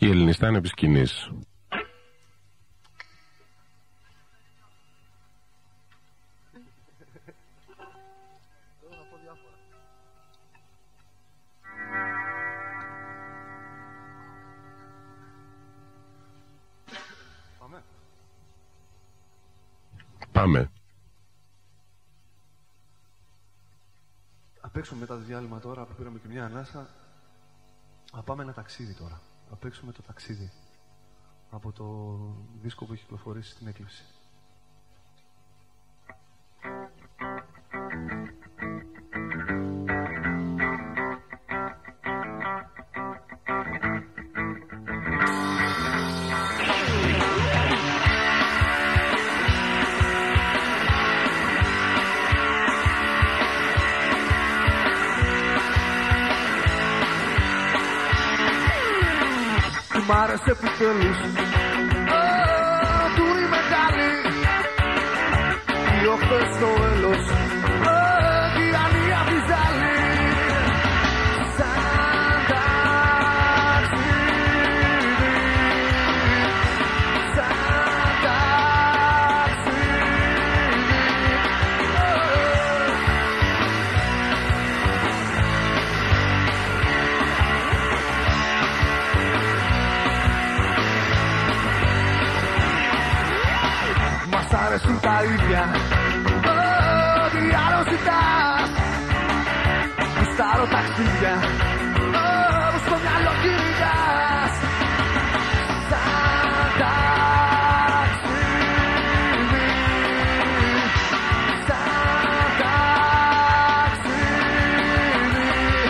Η Ελληνιστά είναι επί σκηνής. Πάμε. Απ' έξω μετά το διάλειμμα τώρα που πήραμε και μια ανάσα, θα πάμε ένα ταξίδι τώρα. Θα παίξουμε το ταξίδι από το δίσκο που έχει κυκλοφορήσει στην Έκλειψη. Μ' άρεσε επιτέλους του η μεγάλη οι οχτές στο έλος η ανία τη ζάλη σαν ταξίδι σαν ταξίδι. Μας αρέσουν τα ίδια, ό,τι άλλο ζητάς. Γουστάρω ταξίδια, όπως στο μυαλό κυνηγάς. Σαν ταξίδι, σαν ταξίδι.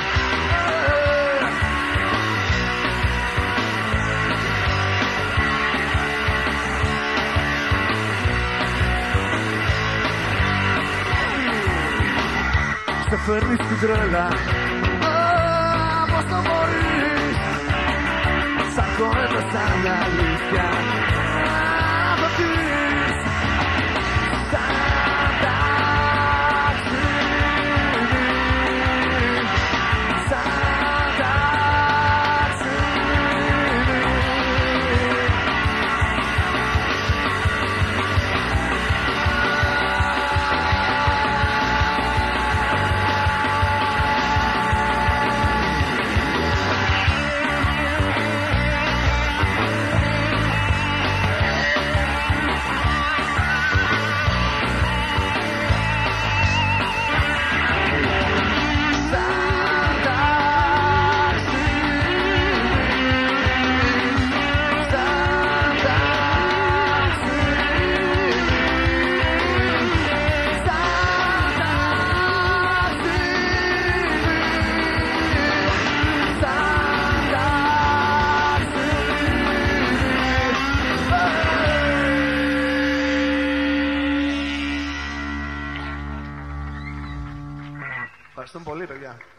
Σε φέρνει στην τρέλα, πώς το μπορείς. Σ' αγχώνεται σαν αλήθεια να το πεις. Σαν ταξίδι, σαν ταξίδι. Ευχαριστούμε πολύ, παιδιά.